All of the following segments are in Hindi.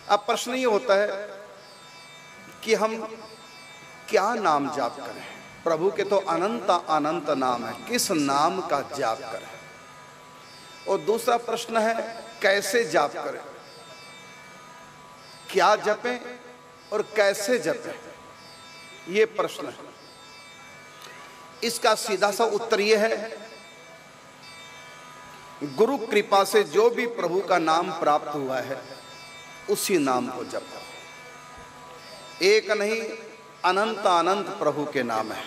अब प्रश्न ये होता है कि हम क्या नाम जाप करें। प्रभु के तो अनंत अनंत नाम है, किस नाम का जाप करें। और दूसरा प्रश्न है कैसे जाप करें, क्या जपें और कैसे जपें, ये प्रश्न है। इसका सीधा सा उत्तर यह है, गुरु कृपा से जो भी प्रभु का नाम प्राप्त हुआ है उसी नाम को जपो। एक नहीं अनंत अनंत प्रभु के नाम है।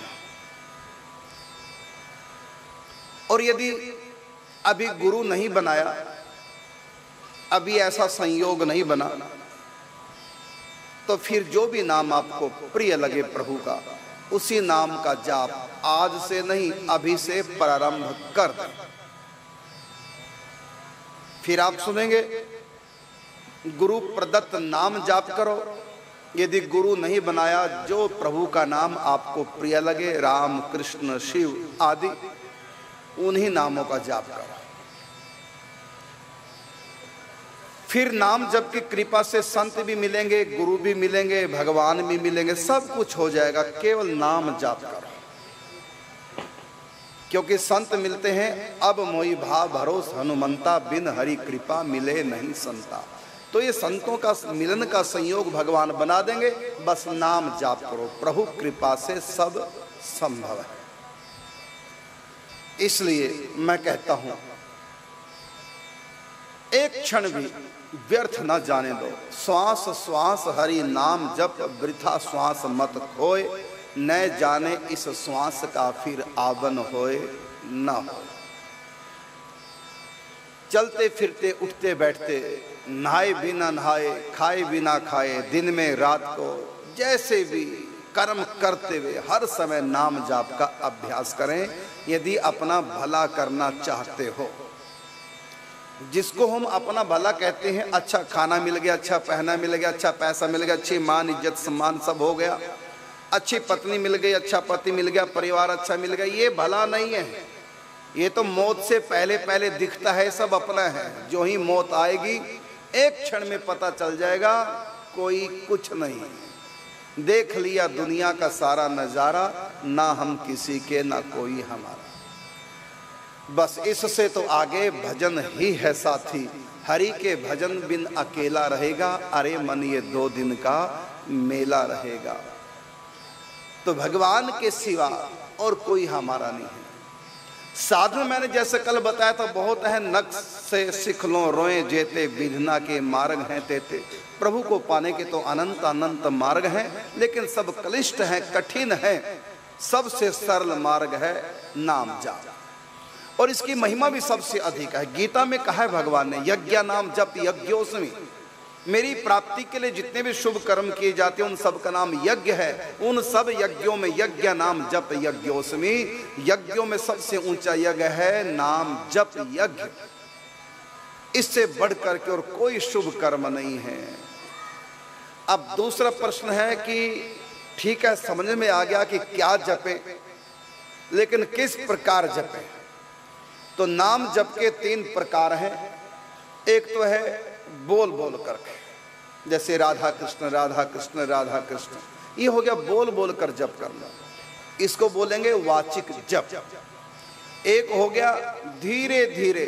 और यदि अभी गुरु नहीं बनाया, अभी ऐसा संयोग नहीं बना, तो फिर जो भी नाम आपको प्रिय लगे प्रभु का, उसी नाम का जाप आज से नहीं अभी से प्रारंभ कर दें। फिर आप सुनेंगे गुरु प्रदत्त नाम जाप करो। यदि गुरु नहीं बनाया, जो प्रभु का नाम आपको प्रिय लगे, राम कृष्ण शिव आदि, उन्हीं नामों का जाप करो। फिर नाम जप की कृपा से संत भी मिलेंगे, गुरु भी मिलेंगे, भगवान भी मिलेंगे, सब कुछ हो जाएगा। केवल नाम जाप करो, क्योंकि संत मिलते हैं अब मोहि भाव भरोस हनुमंता, बिन हरि कृपा मिले नहीं संता। तो ये संतों का मिलन का संयोग भगवान बना देंगे। बस नाम जाप करो, प्रभु कृपा से सब संभव है। इसलिए मैं कहता हूं, एक क्षण भी व्यर्थ न जाने दो। श्वास श्वास हरि नाम जप, वृथा श्वास मत खोए, न जाने इस श्वास का फिर आवन होए न हो। चलते फिरते उठते बैठते, नहाए बिना नहाए, खाए बिना खाए, दिन में रात को, जैसे भी कर्म करते हुए हर समय नाम जाप का अभ्यास करें। यदि अपना भला करना चाहते हो, जिसको हम अपना भला कहते हैं, अच्छा खाना मिल गया, अच्छा पहना मिल गया, अच्छा पैसा मिल गया, अच्छी मान इज्जत सम्मान सब हो गया, अच्छी पत्नी मिल गई, अच्छा पति मिल गया, परिवार अच्छा मिल गया, ये भला नहीं है। ये तो मौत से पहले पहले दिखता है, सब अपना है। जो ही मौत आएगी एक क्षण में पता चल जाएगा कोई कुछ नहीं। देख लिया दुनिया का सारा नजारा, ना हम किसी के ना कोई हमारा। बस इससे तो आगे भजन ही है साथी, हरि के भजन बिन अकेला रहेगा, अरे मन ये 2 दिन का मेला रहेगा। तो भगवान के सिवा और कोई हमारा नहीं है। साधन मैंने जैसे कल बताया था बहुत है, नक्श से सिख लो रोए जेते, विधना के मार्ग हैं तेते। प्रभु को पाने के तो अनंत अनंत मार्ग हैं, लेकिन सब क्लिष्ट हैं, कठिन है। सबसे सरल मार्ग है नाम जाप, और इसकी महिमा भी सबसे अधिक है। गीता में कहा है भगवान ने, यज्ञ नाम जप यज्ञोस्मि। मेरी प्राप्ति के लिए जितने भी शुभ कर्म किए जाते हैं उन सब का नाम यज्ञ है। उन सब यज्ञों में यज्ञ नाम जप यज्ञोस्मि। यज्ञों में सबसे ऊंचा यज्ञ है नाम जप यज्ञ। इससे बढ़ करके और कोई शुभ कर्म नहीं है। अब दूसरा प्रश्न है कि ठीक है, समझ में आ गया कि क्या जपे, लेकिन किस प्रकार जपे। तो नाम जप के 3 प्रकार हैं। एक तो है बोल बोल करके, जैसे राधा कृष्ण राधा कृष्ण राधा कृष्ण, ये हो गया बोल बोल कर जप करना, इसको बोलेंगे वाचिक जप। एक हो गया धीरे धीरे,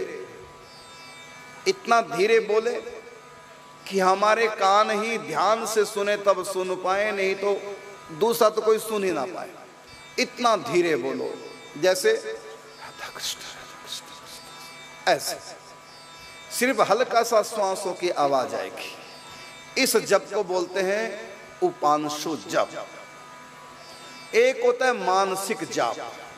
इतना धीरे बोले कि हमारे कान ही ध्यान से सुने तब सुन पाए, नहीं तो दूसरा तो कोई सुन ही ना पाए। इतना धीरे बोलो, जैसे राधा कृष्ण ऐसे, सिर्फ हल्का सा श्वासों की आवाज आएगी। इस जप को बोलते हैं उपांशु जप। एक होता है मानसिक जाप,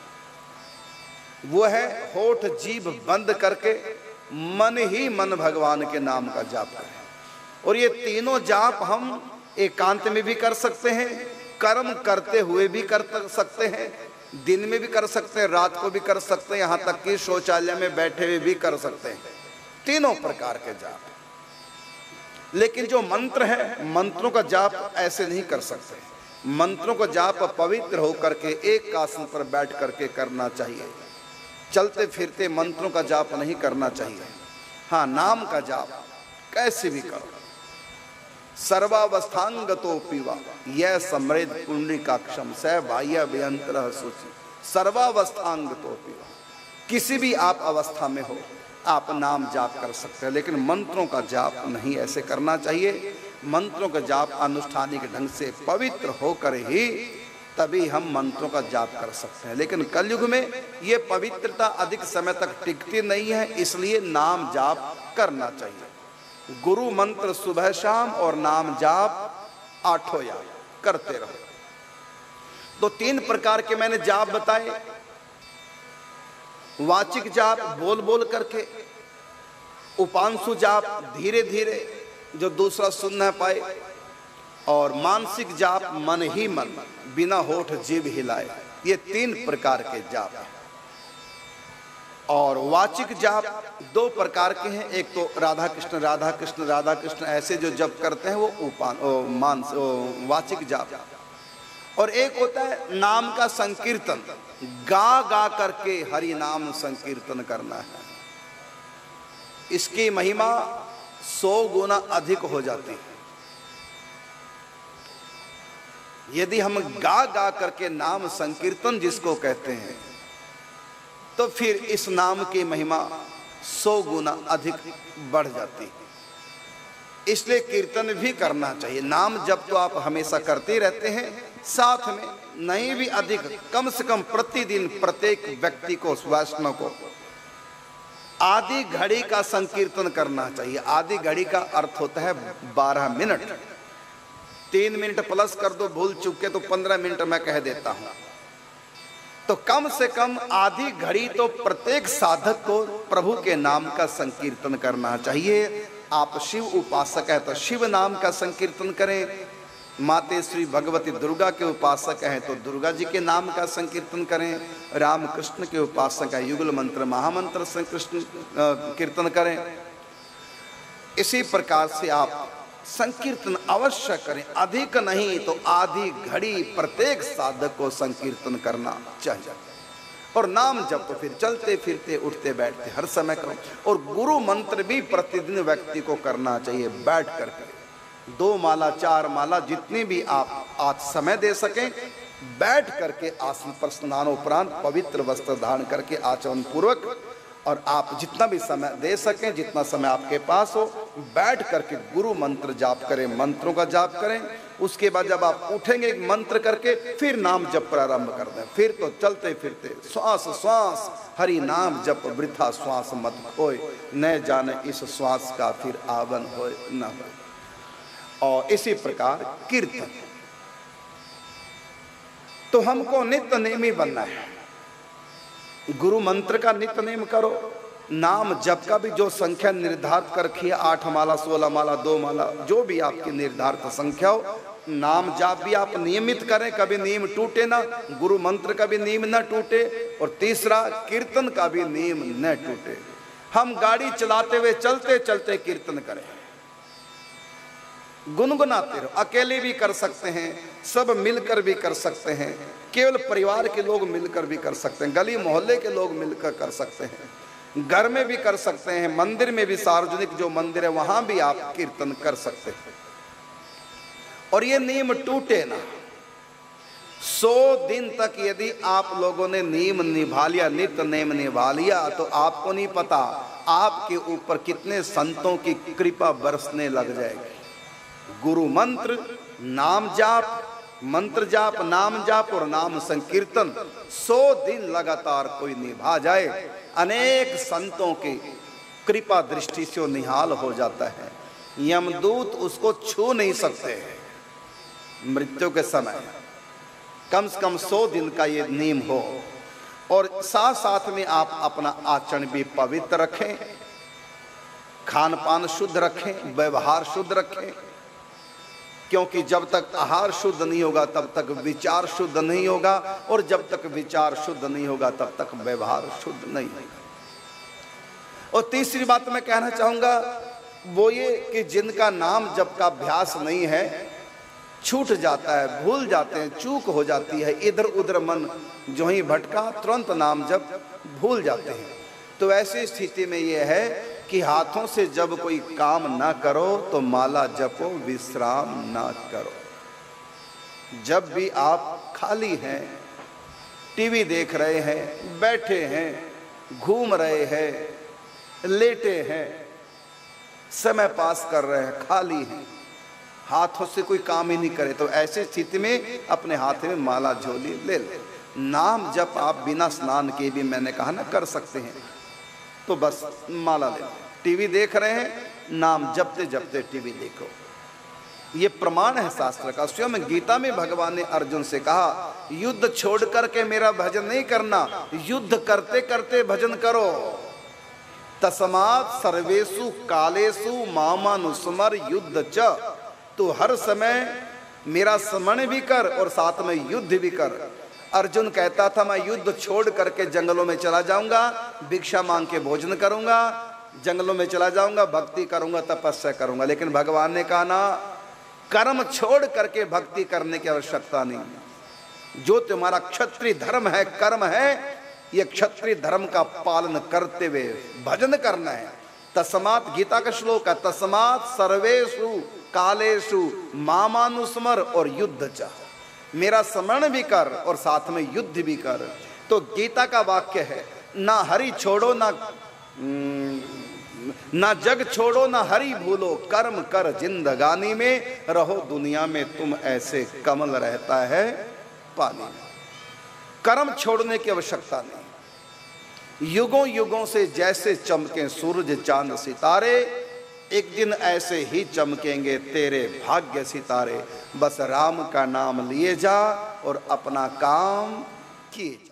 वो है होठ जीभ बंद करके मन ही मन भगवान के नाम का जाप करें। और ये तीनों जाप हम एकांत में भी कर सकते हैं, कर्म करते हुए भी कर सकते हैं, दिन में भी कर सकते हैं, रात को भी कर सकते हैं, यहाँ तक कि शौचालय में बैठे हुए भी कर सकते हैं। तीनों प्रकार के जाप। लेकिन जो मंत्र है, मंत्रों का जाप ऐसे नहीं कर सकते। मंत्रों का जाप पवित्र होकर के एक आसन पर बैठ करके करना चाहिए। चलते फिरते मंत्रों का जाप नहीं करना चाहिए। हाँ, नाम का जाप कैसे भी करो। सर्वावस्थांगतो पीवा यह समृद्ध पुंडरीकाक्षम स बाह्य अभ्यंतर सूचि। सर्वावस्थांगतो पीवा, किसी भी आप अवस्था में हो आप नाम जाप कर सकते हैं, लेकिन मंत्रों का जाप नहीं ऐसे करना चाहिए। मंत्रों का जाप अनुष्ठानिक ढंग से पवित्र होकर ही तभी हम मंत्रों का जाप कर सकते हैं। लेकिन कलयुग में ये पवित्रता अधिक समय तक टिकती नहीं है, इसलिए नाम जाप करना चाहिए। गुरु मंत्र सुबह शाम और नाम जाप 8 याद करते रहो। तो 3 प्रकार के मैंने जाप बताए, वाचिक जाप बोल बोल करके, उपांशु जाप धीरे धीरे जो दूसरा सुन न पाए, और मानसिक जाप मन ही मन बिना होठ जीभ हिलाए। ये 3 प्रकार के जाप हैं। और वाचिक जाप 2 प्रकार के हैं, एक तो राधा कृष्ण राधा कृष्ण राधा कृष्ण ऐसे जो जप करते हैं वो वाचिक जाप, और एक होता है नाम का संकीर्तन, गा गा करके हरि नाम संकीर्तन करना है। इसकी महिमा 100 गुना अधिक हो जाती है। यदि हम गा गा करके नाम संकीर्तन जिसको कहते हैं, तो फिर इस नाम की महिमा 100 गुना अधिक बढ़ जाती है। इसलिए कीर्तन भी करना चाहिए। नाम जब तो आप हमेशा करते रहते हैं, साथ में नहीं भी अधिक, कम से कम प्रतिदिन प्रत्येक व्यक्ति को, वैष्णव को आधी घड़ी का संकीर्तन करना चाहिए। आधी घड़ी का अर्थ होता है 12 मिनट। 3 मिनट प्लस कर दो भूल चूक के तो 15 मिनट मैं कह देता हूं। तो कम से कम आधी घड़ी तो प्रत्येक साधक को प्रभु के नाम का संकीर्तन करना चाहिए। आप शिव उपासक है तो शिव नाम का संकीर्तन करें, माते श्री भगवती दुर्गा के उपासक हैं तो दुर्गा जी के नाम का संकीर्तन करें, राम कृष्ण के उपासक है युगल मंत्र महामंत्र संकीर्तन कीर्तन करें। इसी प्रकार से आप संकीर्तन अवश्य करें, अधिक नहीं तो आधी घड़ी प्रत्येक साधक को संकीर्तन करना चाहिए। और नाम जब तो फिर चलते फिरते उठते बैठते हर समय करो। और गुरु मंत्र भी प्रतिदिन व्यक्ति को करना चाहिए बैठ करके, 2 माला 4 माला जितनी भी आप आज समय दे सकें, बैठ करके आसन पर स्नानोपरांत पवित्र वस्त्र धारण करके आचरण पूर्वक, और आप जितना भी समय दे सकें, जितना समय आपके पास हो, बैठ करके गुरु मंत्र जाप करें, मंत्रों का जाप करें। उसके बाद जब आप उठेंगे मंत्र करके फिर नाम जप प्रारंभ कर दें। फिर तो चलते फिरते श्वास श्वास हरि नाम जप वृथा श्वास मत खोए, न जाने इस श्वास का फिर आवन होए न हो। और इसी प्रकार कीर्तन तो हमको नित्य नेमी बनना है। गुरु मंत्र का नित्य नेम करो, नाम जप का भी जो संख्या निर्धारित कर रखी है, 8 माला 16 माला 2 माला जो भी आपकी निर्धारित संख्या हो, नाम जाप भी आप नियमित करें, कभी नियम टूटे ना, गुरु मंत्र का भी नियम न टूटे, और तीसरा कीर्तन का भी नियम न टूटे। हम गाड़ी चलाते हुए चलते चलते कीर्तन करें, गुनगुनाते रहो। अकेले भी कर सकते हैं, सब मिलकर भी कर सकते हैं, केवल परिवार के लोग मिलकर भी कर सकते हैं, गली मोहल्ले के लोग मिलकर कर सकते हैं, घर में भी कर सकते हैं, मंदिर में भी, सार्वजनिक जो मंदिर है वहां भी आप कीर्तन कर सकते हैं। और ये नियम टूटे ना। 100 दिन तक यदि आप लोगों ने नियम निभा लिया, नित्य नेम निभा लिया, तो आपको नहीं पता आपके ऊपर कितने संतों की कृपा बरसने लग जाएगी। गुरु मंत्र, नाम जाप, मंत्र जाप, नाम जाप और नाम संकीर्तन 100 दिन लगातार कोई निभा जाए, अनेक संतों की कृपा दृष्टि से निहाल हो जाता है। यमदूत उसको छू नहीं सकते मृत्यु के समय। कम से कम 100 दिन का ये नियम हो। और साथ साथ में आप अपना आचरण भी पवित्र रखें, खान पान शुद्ध रखें, व्यवहार शुद्ध रखें, क्योंकि जब तक आहार शुद्ध नहीं होगा तब तक विचार शुद्ध नहीं होगा, और जब तक विचार शुद्ध नहीं होगा तब तक व्यवहार शुद्ध नहीं होगा। और तीसरी बात मैं कहना चाहूंगा वो ये कि जिनका नाम जप का अभ्यास नहीं है, छूट जाता है, भूल जाते हैं, चूक हो जाती है, इधर उधर मन जो ही भटका तुरंत नाम जप भूल जाते हैं। तो ऐसी स्थिति में यह है कि हाथों से जब कोई काम ना करो तो माला जपो, विश्राम ना करो। जब भी आप खाली हैं, टीवी देख रहे हैं, बैठे हैं, घूम रहे हैं, लेटे हैं, समय पास कर रहे हैं, खाली हैं, हाथों से कोई काम ही नहीं करे, तो ऐसी स्थिति में अपने हाथ में माला झोली ले ले। नाम जप आप बिना स्नान के भी, मैंने कहा ना, कर सकते हैं। तो बस माला ले। टीवी देख रहे हैं, नाम जपते जपते टीवी देखो। ये प्रमाण है शास्त्र का। स्वयं गीता में भगवान ने अर्जुन से कहा, युद्ध छोड़ करके मेरा भजन नहीं करना, युद्ध करते करते भजन करो। तस्मात् सर्वेषु कालेषु मामानुस्मर युद्ध च। तो हर समय मेरा स्मरण भी कर और साथ में युद्ध भी कर। अर्जुन कहता था मैं युद्ध छोड़ करके जंगलों में चला जाऊंगा, भिक्षा मांग के भोजन करूंगा, जंगलों में चला जाऊंगा, भक्ति करूंगा, तपस्या करूंगा। लेकिन भगवान ने कहा ना, कर्म छोड़ करके भक्ति करने की आवश्यकता नहीं। जो तुम्हारा क्षत्रिय धर्म है, कर्म है, ये क्षत्रिय धर्म का पालन करते हुए भजन करना है। तस्मात्, गीता का श्लोक है, तस्मात् सर्वेषु कालेषु मामानुस्मर और युद्ध च। मेरा स्मरण भी कर और साथ में युद्ध भी कर। तो गीता का वाक्य है, ना हरि छोड़ो, ना जग छोड़ो, ना हरि भूलो, कर्म कर जिंदगानी में, रहो दुनिया में तुम ऐसे कमल रहता है पानी में। कर्म छोड़ने की आवश्यकता नहीं। युगों युगों से जैसे चमके सूरज चांद सितारे, एक दिन ऐसे ही चमकेंगे तेरे भाग्य सितारे। बस राम का नाम लिए जा और अपना काम किए जा।